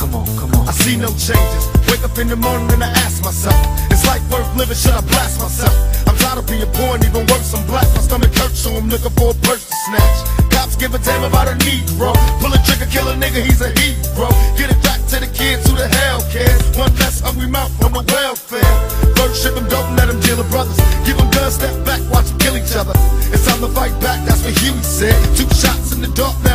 Come on, come on. I see no changes. Wake up in the morning and I ask myself, is life worth living? Should I blast myself? I'm tired of being poor and even worse, I'm black. My stomach hurts, so I'm looking for a purse to snatch. Cops give a damn about a Negro. Pull a trigger, kill a nigga, he's a hero. Get it back to the kids who the hell cares. One less hungry mouth on the welfare. First ship them, don't let them deal with brothers. Give them guns, step back, watch them kill each other. It's time to fight back, that's what Huey said. 2 shots in the dark.